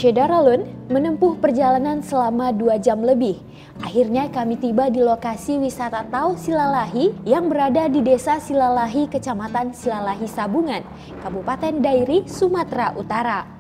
Syedaralun menempuh perjalanan selama 2 jam lebih. Akhirnya kami tiba di lokasi wisata Tau Silalahi yang berada di Desa Silalahi, Kecamatan Silalahi Sabungan, Kabupaten Dairi, Sumatera Utara.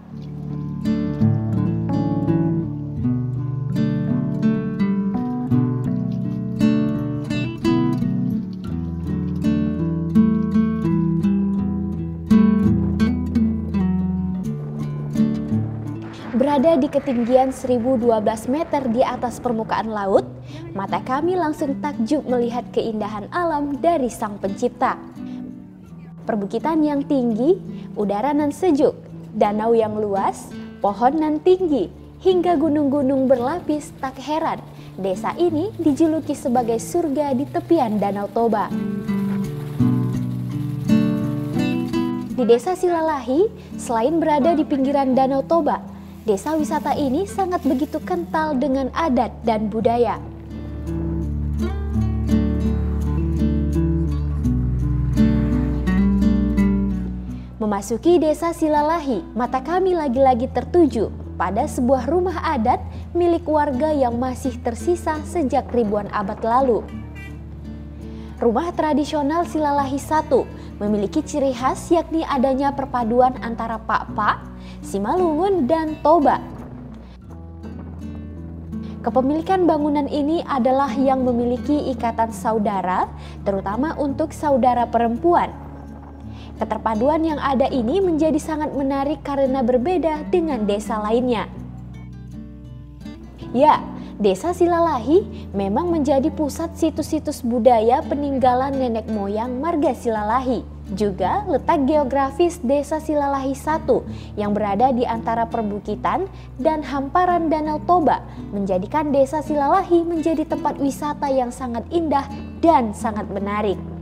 Berada di ketinggian 1012 meter di atas permukaan laut, mata kami langsung takjub melihat keindahan alam dari Sang Pencipta. Perbukitan yang tinggi, udara nan sejuk, danau yang luas, pohon nan tinggi, hingga gunung-gunung berlapis, tak heran desa ini dijuluki sebagai surga di tepian Danau Toba. Di Desa Silalahi, selain berada di pinggiran Danau Toba, desa wisata ini sangat begitu kental dengan adat dan budaya. Memasuki Desa Silalahi, mata kami lagi-lagi tertuju pada sebuah rumah adat milik warga yang masih tersisa sejak ribuan abad lalu. Rumah tradisional Silalahi 1 memiliki ciri khas yakni adanya perpaduan antara Pak-Pak, Simalungun, dan Toba. Kepemilikan bangunan ini adalah yang memiliki ikatan saudara, terutama untuk saudara perempuan. Keterpaduan yang ada ini menjadi sangat menarik karena berbeda dengan desa lainnya. Ya, Desa Silalahi memang menjadi pusat situs-situs budaya peninggalan nenek moyang marga Silalahi. Juga letak geografis Desa Silalahi 1 yang berada di antara perbukitan dan hamparan Danau Toba menjadikan Desa Silalahi menjadi tempat wisata yang sangat indah dan sangat menarik.